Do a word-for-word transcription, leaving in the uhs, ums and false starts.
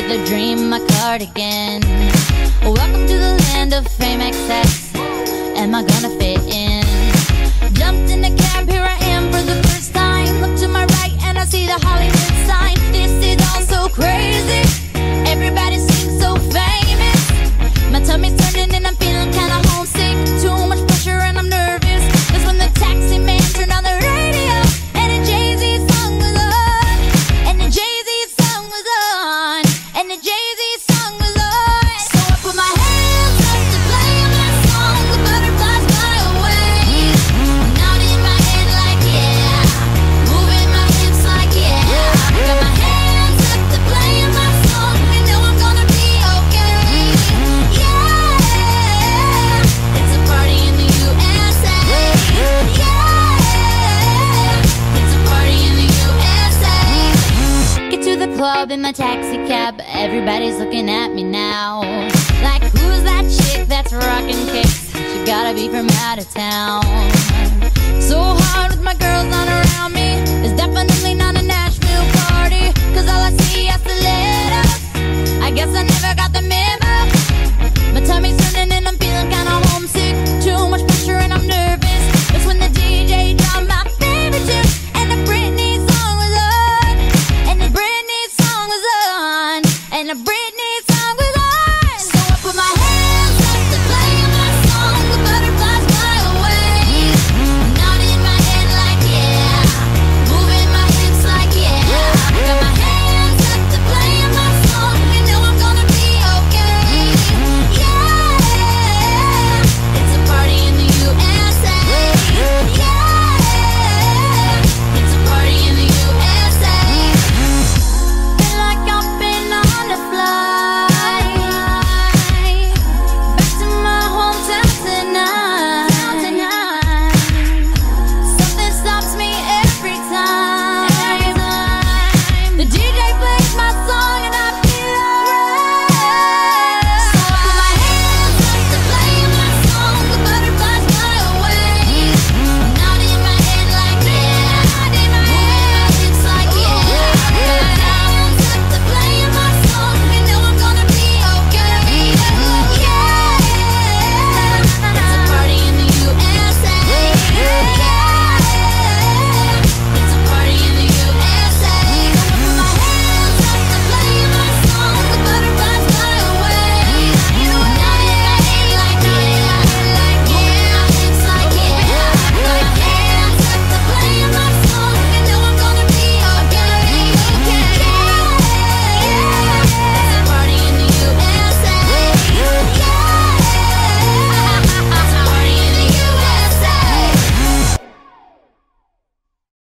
the dream, my cardigan. Welcome to the land of fame excess. Am I gonna fit in? Jumped in the cab, here I am for the first time. Look to my right and I see the Hollywood sign. This is all so crazy. Everybody seems so famous. My tummy's turning and I'm feeling kinda homesick. Too much pressure and I'm nervous. That's when the taxi man turned on the radio and a Jay-Z song was on. And the Jay-Z song was on. And the Jay-Z song was on. So I put my hands up to play my song. The butterflies fly away. Nodding in my head like yeah. Moving my hips like yeah. Got my hands up to play my song. You know I'm gonna be okay. Yeah. It's a party in the U S A. Yeah. It's a party in the U S A. Get to the club in my taxi cab. Everybody's looking at me now. Like, who's that chick that's rocking kicks? She gotta be from out of town. So hard with my girls not around me. It's definitely not a Nashville party. Cause all I see is stilettos. I guess I never got